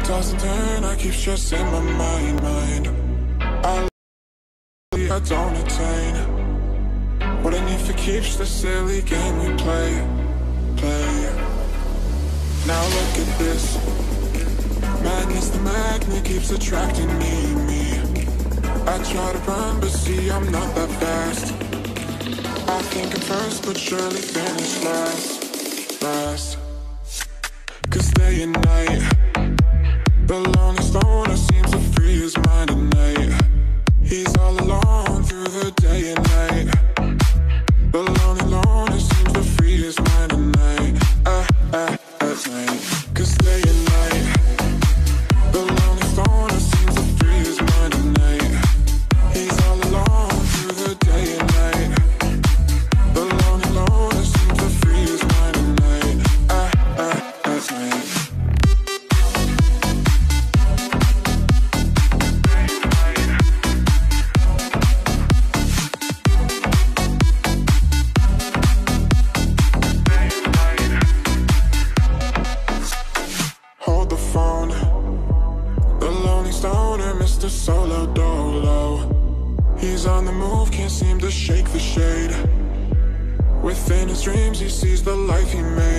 toss and turn, I keep stressing my mind. I don't attain what I need for keeps the silly game we play. Now look at this. Madness, the magnet keeps attracting me. I try to run, but see I'm not that fast. I think I'm first, but surely finish last. Cause day and night, the lonely stoner seems to free his mind at night. He's all alone through the day and night. The lonely loner seems to free his mind at night. At night. Cause day and night, the lonely stoner seems to free his mind at night. He's all alone through the day and night. The lonely loner seems to free his mind at night. At night. Hold the phone, the lonely stoner, Mr. Solo Dolo. He's on the move, can't seem to shake the shade. Within his dreams he sees the life he made.